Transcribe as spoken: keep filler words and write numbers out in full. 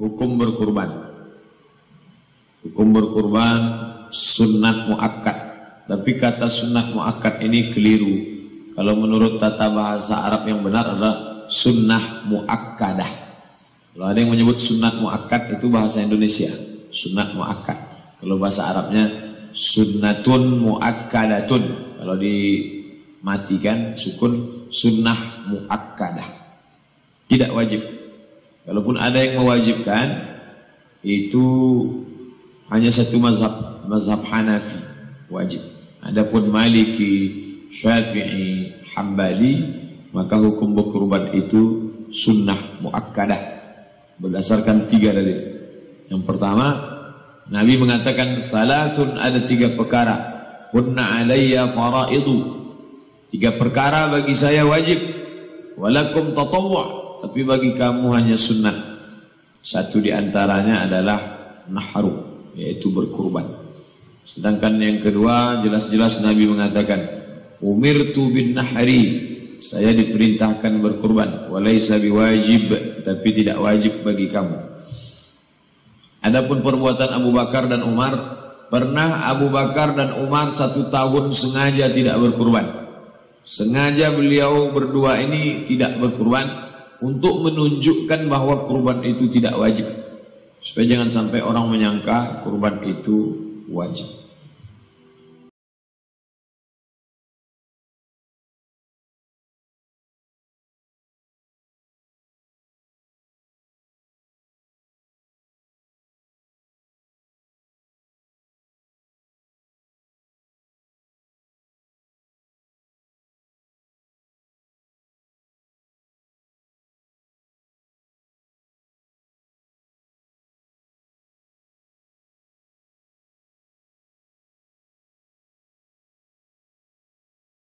hukum berkurban. Hukum berkurban sunnat muakkad. Tapi kata sunnat muakkad ini keliru. Kalau menurut tata bahasa Arab yang benar adalah sunnah muakkadah. Kalau ada yang menyebut sunnat muakkad itu bahasa Indonesia, sunnat muakkad. Kalau bahasa Arabnya sunnatun muakkadatun. Kalau dimatikan sukun sunnah muakkadah. Tidak wajib. Kalaupun ada yang mewajibkan, itu hanya satu mazhab, mazhab Hanafi wajib. Adapun Maliki, Syafi'i, Hambali, maka hukum berkurban itu sunnah muakkadah berdasarkan tiga dalil. Yang pertama, Nabi mengatakan salasun, ada tiga perkara, kunna alayya faraidu, tiga perkara bagi saya wajib, walakum tatawwa, tapi bagi kamu hanya sunnah. Satu di antaranya adalah nahru, yaitu berkurban. Sedangkan yang kedua jelas-jelas Nabi mengatakan umirtu bin nahri, saya diperintahkan berkurban, walaysa biwajib, tapi tidak wajib bagi kamu. Adapun perbuatan Abu Bakar dan Umar, pernah Abu Bakar dan Umar satu tahun sengaja tidak berkurban. Sengaja beliau berdua ini tidak berkurban untuk menunjukkan bahwa kurban itu tidak wajib, supaya jangan sampai orang menyangka kurban itu wajib.